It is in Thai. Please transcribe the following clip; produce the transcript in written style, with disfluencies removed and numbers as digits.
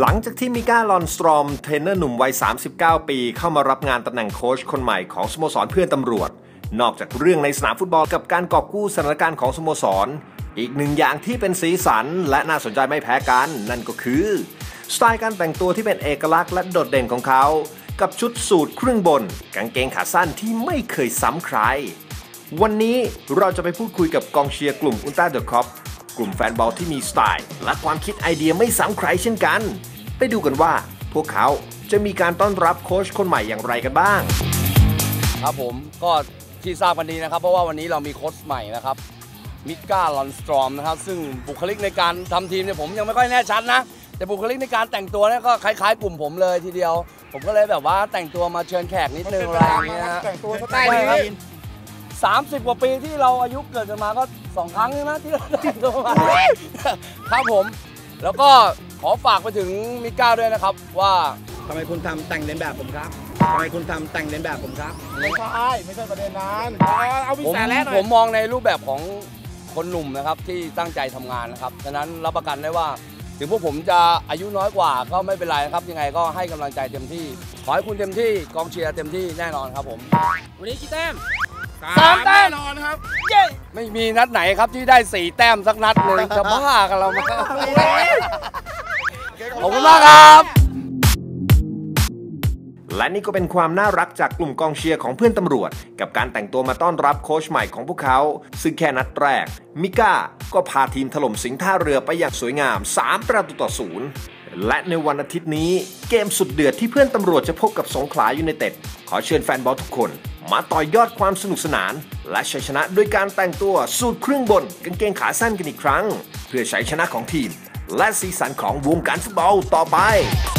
หลังจากที่มิก้า ลอนสตรอมเทรนเนอร์หนุ่มวัย 39 ปีเข้ามารับงานตำแหน่งโค้ชคนใหม่ของสโมสรเพื่อนตำรวจนอกจากเรื่องในสนามฟุตบอลกับการกอบกู้สถานการณ์ของสโมสรอีกหนึ่งอย่างที่เป็นสีสันและน่าสนใจไม่แพ้กันนั่นก็คือสไตล์การแต่งตัวที่เป็นเอกลักษณ์และโดดเด่นของเขากับชุดสูทครึ่งบนกางเกงขาสั้นที่ไม่เคยซ้ำใครวันนี้เราจะไปพูดคุยกับกองเชียร์กลุ่มอุลตร้าเดอะคอปกลุ่มแฟนบอลที่มีสไตล์และความคิดไอเดียไม่ซ้ำใครเช่นกันไปดูกันว่าพวกเขาจะมีการต้อนรับโค้ชคนใหม่อย่างไรกันบ้างครับผมก็ที่ทราบกันดีนะครับเพราะว่าวันนี้เรามีโค้ชใหม่นะครับมิก้า ลอนสตรอมนะครับซึ่งบุคลิกในการทำทีมเนี่ยผมยังไม่ค่อยแน่ชัดนะแต่บุคลิกในการแต่งตัวเนี่ยก็คล้ายๆกลุ่มผมเลยทีเดียวผมก็เลยแบบว่าแต่งตัวมาเชิญแขกนิดนึงอะไรอย่างเงี้ยฮะแต่งตัวสไตล์นี้ 30 กว่าปีที่เราอายุเกิดกันมาก็2 ครั้งใช่ไหมที่เราแต่งตัวมาครับผมแล้วก็ขอฝากไปถึงมิก้าด้วยนะครับว่าทำไมคุณทำแต่งเลียนแบบผมครับทำไมคุณทำแต่งเลียนแบบผมครับไม่ใช่ประเด็นนั้นเอาวิสาระหน่อยผมมองในรูปแบบของคนหนุ่มนะครับที่ตั้งใจทำงานนะครับฉะนั้นรับประกันได้ว่าถึงพวกผมจะอายุน้อยกว่าก็ไม่เป็นไรนะครับยังไงก็ให้กำลังใจเต็มที่ขอให้คุณเต็มที่กองเชียร์เต็มที่แน่นอนครับผมวันนี้กี่แต้ม3 แต้มแน่นอนครับเย้ไม่มีนัดไหนครับที่ได้4 แต้มสักนัดเลยจะบ้ากันเราไหมขอบคุณมากครับและนี่ก็เป็นความน่ารักจากกลุ่มกองเชียร์ของเพื่อนตำรวจกับการแต่งตัวมาต้อนรับโค้ชใหม่ของพวกเขาซึ่งแค่นัดแรกมิก้าก็พาทีมถล่มสิงห์ท่าเรือไปอย่างสวยงาม3-0และในวันอาทิตย์นี้เกมสุดเดือดที่เพื่อนตำรวจจะพบกับสงขลายูไนเต็ดขอเชิญแฟนบอลทุกคนมาต่อยอดความสนุกสนานและชัยชนะด้วยการแต่งตัวสูทครึ่งบนกางเกงขาสั้นกันอีกครั้งเพื่อชัยชนะของทีมและสีสันของวงการฟุตบอลต่อไป